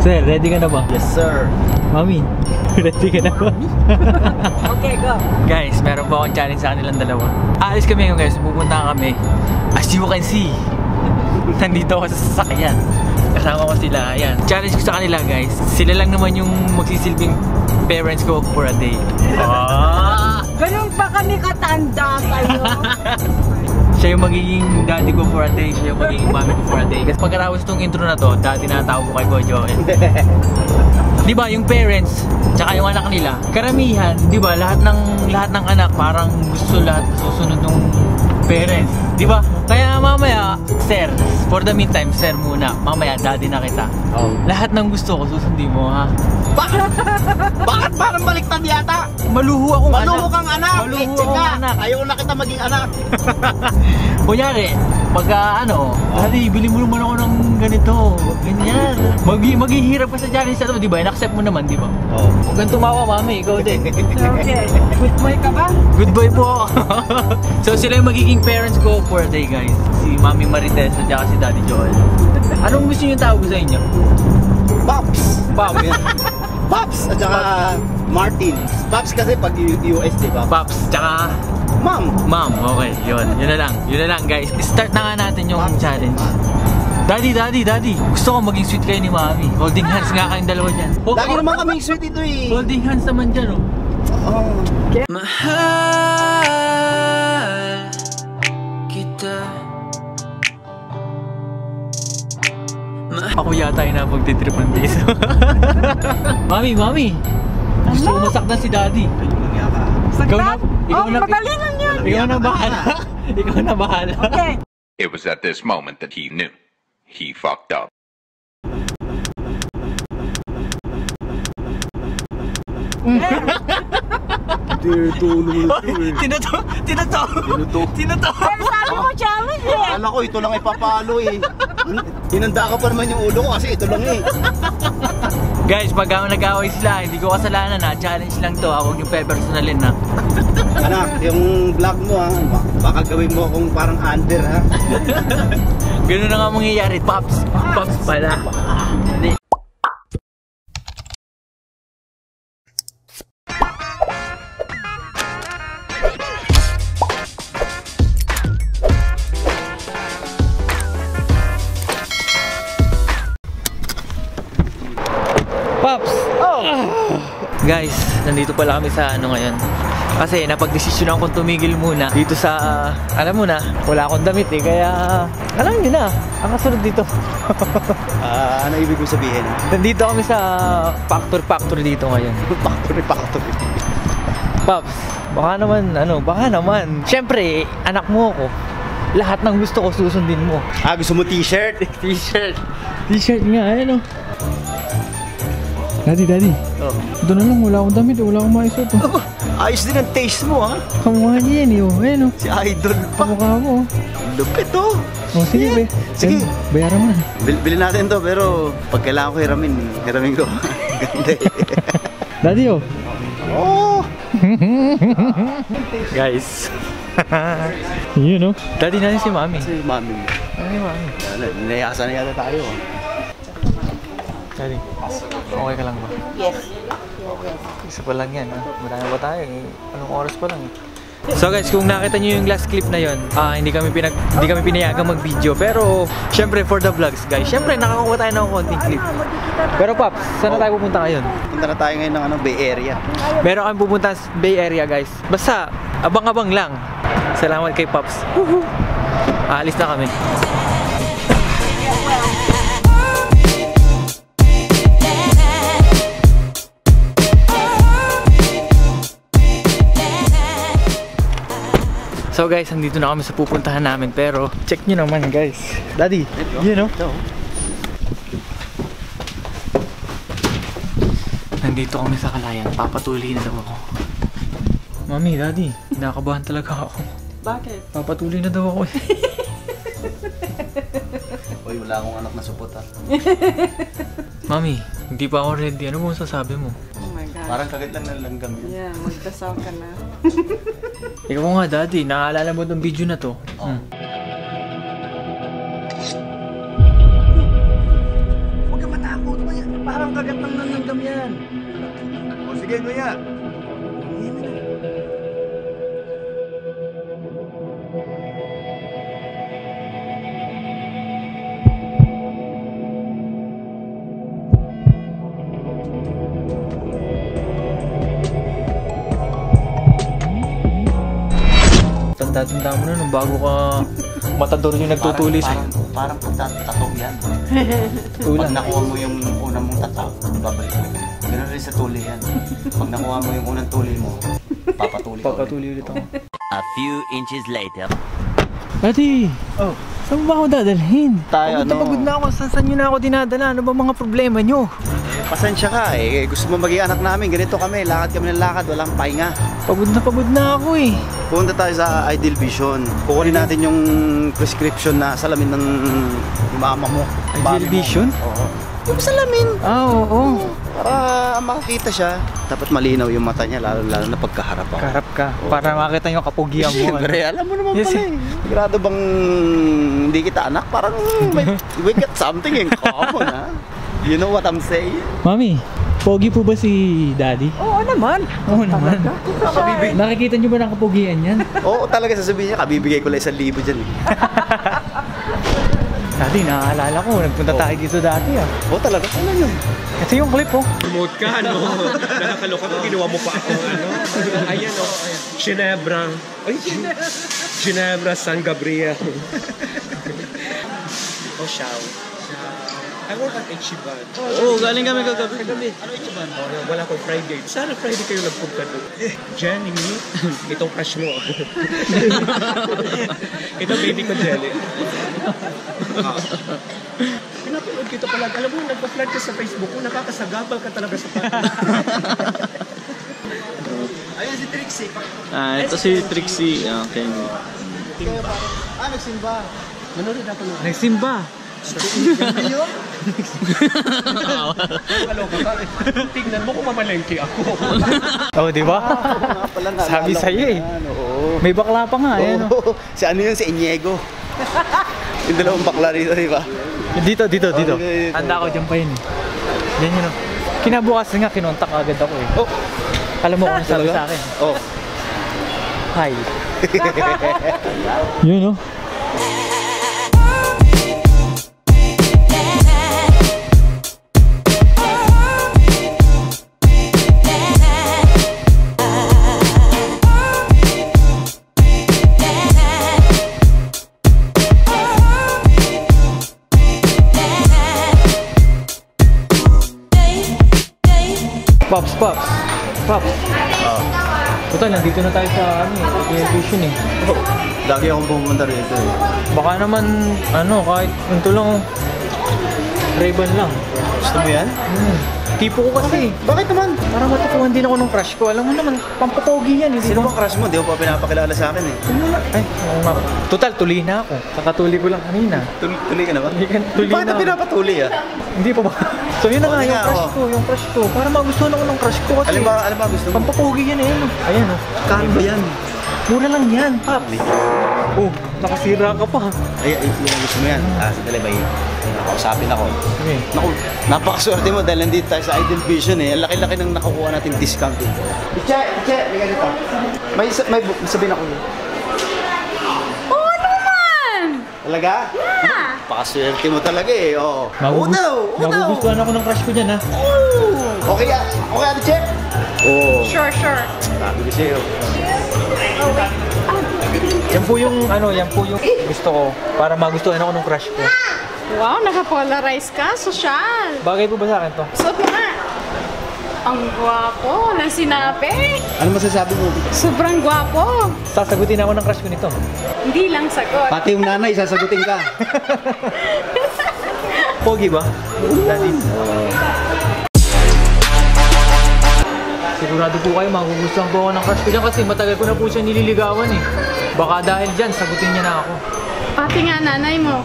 Sir, ready ka na ba? Yes, sir. Mami, ready ka na ba? Okay, go. Guys, meron po akong challenge sa kanilang dalawa. Aalis kami ngayon guys, pupunta kami. As you can see, nandito ako sa sasakyan. Kasama ko sila, ayan. Challenge ko sa kanila guys, sila lang naman yung magsisilbing parents ko for a day. Ganun pa kami katanda sa'yo. Siya yung magiging daddy ko for a day, siya yung magiging mommy ko for a day. Kasi pagkatapos itong intro na to, dati natawag ko kay Kuya Joel. Di ba yung parents, tsaka yung anak nila, karamihan, di ba, lahat ng anak parang gusto lahat susunod ng parents, di ba? Kaya mamaya, sir, for the meantime, sir muna, mamaya daddy na kita. Lahat ng gusto ko susundin mo, ha? Bakit parang baliktad yata? Maluho akong Maluho anak. kang anak. Maluho Check akong ka. anak. Ayaw na kita maging anak. Kunyari, pagka daddy, bili mo naman ako ng ganito, ganyan. Maghihirap ka sa challenge na to, di ba? In-accept mo naman, di ba? Oo. Huwag kang tumawa, mami, ikaw din. Okay. Good boy ka ba? Good boy po. So sila yung magiging parents ko for a day guys. Si Mami Marites at saka si Daddy Joel. Anong gusto niyo tawag sa inyo? Pops. Pops. Pops at saka Martin. Pops kasi pag US, di ba? Pops, tsaka Mom. Mom. Okay, yun. Yun na lang guys. Start na nga natin yung challenge. Daddy. Gusto ko maging sweet kayo ni Mami. Holding hands nga kayong dalawa dyan. Lagi naman kaming sweet ito eh. Holding hands naman dyan, oh. Mahal kita. Ako yata yung napagtitrip ng piso. Mami. Gusto ko masaktan si Daddy. Saktan? Ikaw na madali lang yan. Ikaw na bahala. Ikaw na bahala. Okay. It was at this moment that he knew. He fucked up. Tinato. Pero sabi mo challenge eh. Akala ko ito lang ipapalo eh. Hinanda ka pa naman yung ulo ko kasi ito lang eh. Guys, pag nag-away sila, hindi ko kasalanan na. Challenge lang to. Huwag niyo pe-personalin na. Anak, yung vlog mo ha, baka gawin mo akong parang under ha. Ganun na nga mangyayari. Pops pala. Pops! Guys, nandito pala kami sa ngayon. Kasi napag-desisyonan kong tumigil muna dito sa, alam mo na, wala akong damit eh. Kaya, alam nyo na, ang kasunod dito. Ano ibig ko sabihin? Nandito kami sa factory dito ngayon. Factory. Pops, baka naman. Siyempre, anak mo ako. Lahat ng gusto ko susundin mo. Gusto mo t-shirt? T-shirt nga, ano? Daddy. Oh. Ito na lang, wala akong damit, wala akong maisot. Ayos din ang taste mo ha. Kamukha niya yan eh, ayun oh. Si Idol pa. Kamukha mo. Lupit oh. Oh, sige, Sige. Bayaran mo na. Bilhin natin to pero pag kailangan ko hiramin ko. Ganda eh. Daddy oh. Oh. Guys. Yun oh. Daddy na si Mami. Kasi mami mo. Ano yung Mami? Ninayasan na yata tayo. Daddy, okay ka lang ba? Yes. Isa pa lang yan, ha? Marami pa tayo eh. Anong oras pa lang eh. So guys, kung nakita nyo yung last clip na yun, hindi kami pinayagang mag-video. Pero, syempre for the vlogs guys, syempre nakakuha tayo ng konting clip. Pero Pops, saan na tayo pupunta ngayon? Punta na tayo ngayon ng Bay Area. Meron kami pupunta sa Bay Area guys. Basta, abang-abang lang. Salamat kay Pops. Aalis na kami. So guys, andito na kami sa pupuntahan namin. Pero check nyo naman guys. Daddy, you know? Nandito kami sa Kalayan. Papatuloy na daw ako. Mami, Daddy, nakakabahan talaga ako. Bakit? Papatuloy na daw ako. Uy, wala akong anak na supot ha. Mami, hindi pa ako ready. Ano mo sasabi mo? Oh my God. Parang kagat lang ng langgam yun. Yeah, magdasal ka na. Ikaw nga Daddy, naaalala mo itong video na to? Oh. Huwag ka matakot. Parang kagat ng nananggam yan. O sige, kuya. Tanda-tanda mo na nung bago ka matador yung nagtutulis. Parang tato yan. Tulan. Pag nakuha mo yung unang mong tato, babalik mo. Ganun rin sa tuli yan. Pag nakuha mo yung unang tuli mo, papatuli ulit ako. A few inches later. Ati! Oh. Saan mo ba ako dadalhin? Tayo, Pagod na pagod na ako. Saan nyo na ako dinadala? Ano ba mga problema nyo? Pasensya ka eh. Gusto mo maging anak namin. Ganito kami. Lakad kami ng lakad. Walang pahinga. Pagod na ako eh. Punta tayo sa Ideal Vision. Kukunin natin yung prescription na salamin ng mama mo. Ideal Mami mo. Vision? Oo. Yung salamin. Ah, oo. Para makakita siya. Dapat malinaw yung mata niya. Lalo na pagkaharap ako. Karap ka. Para makita yung kapugian mo. Siyempre, alam mo naman Yes, pala eh. Sigurado bang hindi kita anak? Parang we got something in common, ha? You know what I'm saying? Mami, pogi po ba si Daddy? Oo naman. Oo naman. Nakikita niyo ba ng kapugian yan? Oo, talaga sasabihin niya, kabibigay ko lang 1,000 dyan eh. Daddy, naaalala ko. Nagpunta tayo dito dati ah. Oo, talaga. Ano yun? Ito yung clip oh. Promote ka, no? Nakakaloka mo, ginawa mo pa ako, ano? Ayan, o. Ginebra. Ay, Ginebra, San Gabriel. Oh, Shao. I work at Ichiban. Oo, galing kami kagabi. Ano Ichiban? Oh, yan, wala akong Friday. Sana Friday kayo nagpunta doon. Jenny, itong crush mo. Ito, baby ko, Jenny. Pinapanood kita pala. Alam mo, nagpa-flirt ka sa Facebook mo, nakakasagabal ka talaga sa partner. Ayun si Trixie. Ito si Trixie. Okay. Nagsimba. Manood ako nung Nagsimba. kaloka ka. Tingnan mo kung mamalengke ako. Oh, di ba? Sabi sa'yo eh. Oo. May bakla pa nga. Ayan, oh. Oo. Si ano yun? Si Iniego. Yung dalawang bakla rito, di ba? Dito. Okay. Handa ako dyan pa yun. Yan yun oh. Kinabukas nga, kinontak agad ako eh. Oh. Alam mo kung sabi sa akin. Oh. Hi. Yun oh. Pops. Total, nandito na tayo sa Ideal Vision eh. Oh. Lagi akong pumunta rito eh. Baka naman, kahit ito lang, Ray-Ban lang. Gusto mo yan? Tipo ko kasi. Bakit naman? Para matukuhan din ako ng crush ko. Alam mo naman, pampapogi yan. Sino bang crush mo? Di ko pa pinapakilala sa akin eh. Ay, oo nga. Total, tuli na ako. Kakatuli ko lang kanina. Tuloy ka na ba? Tuli Bakit na na pinapatuli ah? Hindi pa ba? So yun na nga, Hindi yung nga, crush ko. Yung crush ko. Para magustuhan ako ng crush ko kasi. Alam ba gusto mo? Pampapogi yan eh. Ayan oh. Kano ba yan? Mura lang yan, Pap. Oh, nakasira ka pa. Ay, gusto mo yan? Sandali ba yun? Nakausapin ako. Okay. Naku, napakaswerte mo dahil nandito tayo sa Ideal Vision eh. Ang laki-laki nang nakukuha natin discount dito. Iche, may ganito. May sabihin ako yun. Oo naman! Talaga? Yeah! Pakaswerte mo talaga eh. Oo. Unaw! Magugustuhan ako ng crush ko dyan ha. Okay, Ate Che? Oo. Sure. Sabi ko sa'yo. Yan po yung gusto ko para magustuhan ako ng crush ko. Wow, nakapolarize ka. Social. Bagay po ba sa akin to? Suot mo nga. Ang gwapo ng sinabi. Ano masasabi mo? Sobrang gwapo. Sasagutin ako ng crush ko nito. Hindi lang sagot. Pati yung nanay, sasagutin ka. Pogi ba? Daddy. Sigurado po kayo magugustuhan po ako ng crush ko dyan kasi matagal ko na po siya nililigawan eh. Baka dahil dyan, sagutin niya na ako. Pati nga nanay mo.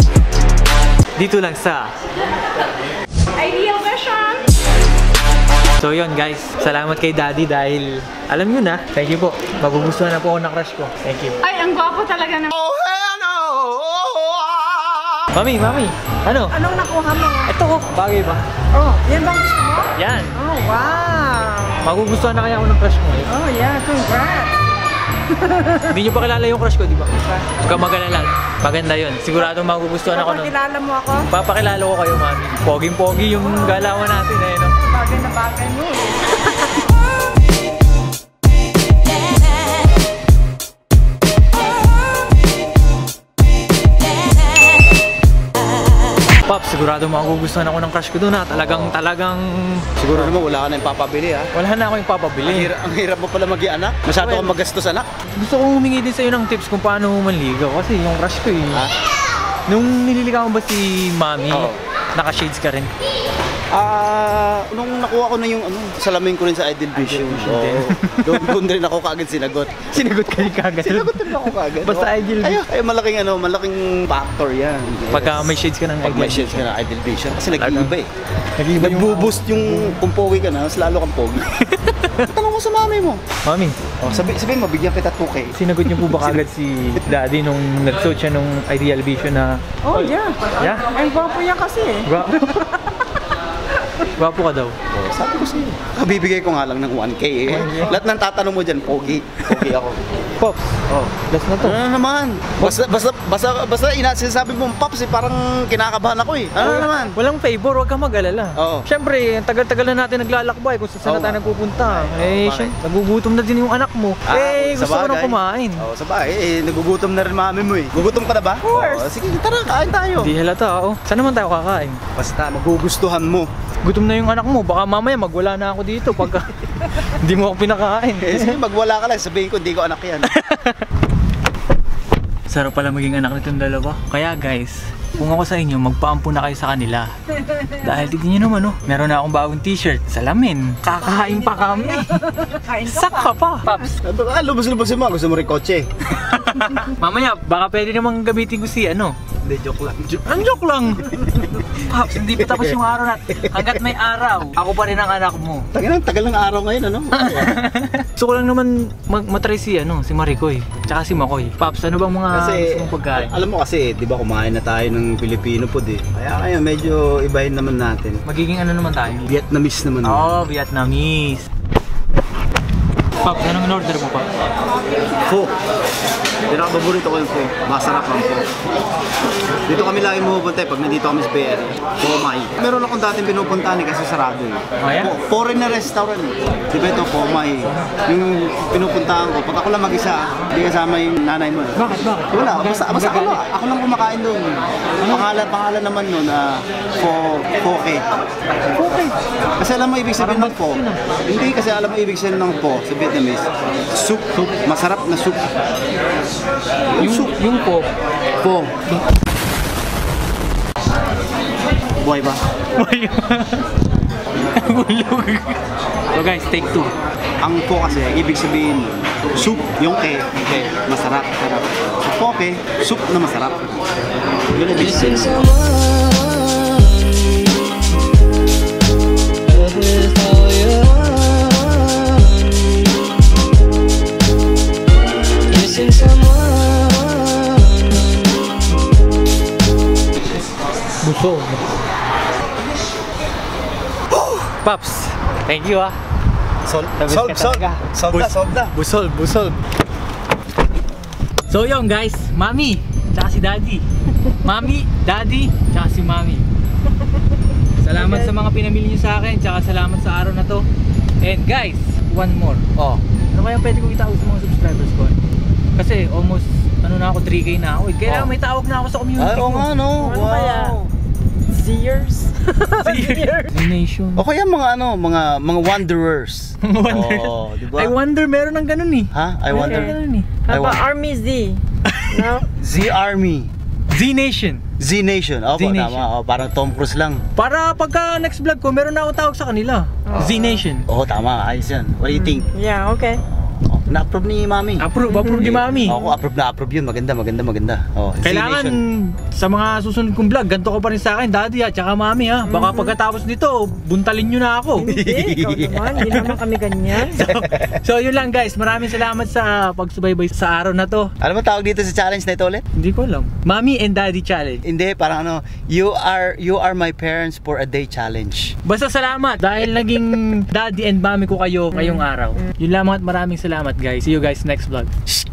Dito lang sa Ideal Vision. So yun guys, salamat kay Daddy dahil alam nyo na, thank you po. Magugustuhan na po ako ng crush ko. Thank you. Ay, ang gwapo talaga ng... Mami, ano? Anong nakuha mo? Ito ko, bagay ba? Oh, yan bang gusto mo? Yan. Oh, wow. Magugustuhan na kaya ako ng crush ko. Oh, yeah, congrats. Hindi nyo pa kilala yung crush ko, di ba? Huwag kang mag-alala. Maganda yun. Sigurado magugustuhan ako nun. Kilala mo ako? Papakilala ko kayo, mami. Poging-pogi yung galawan natin eh, no? Bagay na bagay mo eh. Pops, sigurado magugustuhan ako ng crush ko doon ha. Talagang... Siguro naman wala ka na yung papabili ha. Wala na ako yung papabili. Ang hirap mo pala mag-ianak. Masyado kang magastos anak. Gusto kong humingi din sa'yo ng tips kung paano manligaw. Kasi yung crush ko eh. Ha? Nung nililigawan ba si Mami, Oo. naka-shades ka rin? Nung nakuha ko na yung salamin ko rin sa Idol Vision. Doon rin ako kaagad sinagot. Sinagot ka rin kagad. Sinagot rin ako kaagad. Basta Idol Vision. Ay, malaking factor yan. Yes. Pagka may shades ka ng Pag may Idol shades ka na Idol Vision. Kasi nag-iiba eh. Nag-iiba yung... Nag-boost yung kung pogi ka na, mas lalo kang pogi. Tanong ko sa mami mo. Mami, Sabihin mo, bigyan kita 2K. sinagot niyo po ba kagad si Daddy nung nag-search siya nung Ideal Vision na... Oh, yeah. Yeah? Ay, gwapo yan kasi eh. Gwapo ka daw. Sabi ko sa'yo. Kabibigay ko nga lang ng 1K eh. Lahat ng tatanong mo dyan, pogi. Pogi ako. Pops, last na to. Ano naman? Basta sinasabi mo, Pops, eh, parang kinakabahan ako eh. Ano naman? Walang favor, huwag kang mag-alala. Oo. Siyempre, ang tagal-tagal na natin naglalakbay kung saan na tayo nagpupunta. Eh, Bakit? siyempre, nagugutom na din yung anak mo. Gusto ko nang kumain. Oo, sa bagay. Nagugutom na rin mami mo eh. Gugutom ka na ba? Of course. Sige, tara, kain tayo. Hindi halata, oh. Saan naman tayo kakain? Basta, magugustuhan mo. Gutom na yung anak mo, baka mamaya magwala na ako dito pagka hindi mo ako pinakain. Sige, magwala ka lang. Sabihin ko, hindi ko anak yan. Sarap pala maging anak nitong dalawa. Kaya guys, kung ako sa inyo, magpaampun na kayo sa kanila. Dahil tignan nyo naman, oh, meron na akong bagong t-shirt. Salamin. Kakain pa kami. Sak ka pa. Paps. Lubos-lubos mo. Gusto mo rin kotse. Mamaya, baka pwede namang gamitin ko si ano. Hindi, joke lang. Ang joke lang. Paps, hindi pa tapos yung araw natin. Hanggat may araw, ako pa rin ang anak mo. Tagal ng araw ngayon, ano? Gusto ko lang naman matry si Maricoy. Tsaka si Makoy. Paps, ano bang mga gusto mong pagkain? Alam mo kasi, di ba kumain na tayo ng Filipino food eh. Kaya ngayon, medyo ibahin naman natin. Magiging ano naman tayo? Vietnamese naman. Oh, Vietnamese. Paps, anong in-order mo pa? Pho. Pinaka-paborito ko yung pho. Masarap ang pho. Dito kami lagi pumupunta pag nandito kami sa BR. Pho Mai. Meron akong dating pinupuntahan kasi sarado eh. Oh, yeah? Foreign na restaurant eh. Di ba ito, Pho Mai? Yung pinupuntahan ko, pag ako lang mag-isa, hindi kasama yung nanay mo. Bakit? Wala, basta ako lang kumakain doon. Pangalan naman nun na Pho-ke. Okay. Kasi alam mo ibig sabihin ng pho. Hindi kasi alam mo ibig sabihin ng pho sa Vietnamese. Soup. Masarap na soup. Yung po. Pho. Buhay ba? Bulog. So guys, take 2. Ang pho kasi ibig sabihin soup. Yung ke, masarap. So pho-ke, soup na masarap. Yun ang ibig sabihin. Busog. Paps, thank you ah. Solve na. Busol. So yun guys, Mami, tsaka si Daddy. Mami, Daddy, tsaka si Mami. Salamat sa mga pinamili niyo sa akin, tsaka salamat sa araw na to. And guys, one more. Ano kaya pwede kong itaos sa mga subscribers ko? Kasi almost na ako 3K na ako. Kaya may tawag na ako sa community ko. Oo nga no. Ano kaya? Zers? Nation. O kaya mga wanderers. Wonder. Diba? I wonder meron ng ganun eh. Ha? I wonder. Ganun eh. How about Army Z? No? Z Army. Z Nation. Z Nation. Opo, Z-Nation. tama. Parang Tom Cruise lang. Para pagka next vlog ko, meron na akong tawag sa kanila. Z Nation. Oo, tama. Ayos yan. What do you think? Yeah, okay. Na-approve ni Mami. Approve ni Mami. Ako, approve yun. Maganda. Oh, Kailangan Nation. sa mga susunod kong vlog, ganito ko pa rin sa akin, Daddy at saka Mami ha. Baka pagkatapos nito, buntalin nyo na ako. Hindi, ikaw naman. Hindi naman kami ganyan. So yun lang guys, maraming salamat sa pagsubaybay sa araw na to. Ano ba tawag dito sa challenge na ito ulit? Hindi ko alam. Mami and Daddy challenge. Hindi, parang ano, you are my parents for a day challenge. Basta salamat dahil naging Daddy and Mami ko kayo ngayong araw. Yun lamang at maraming salamat guys. See you guys next vlog.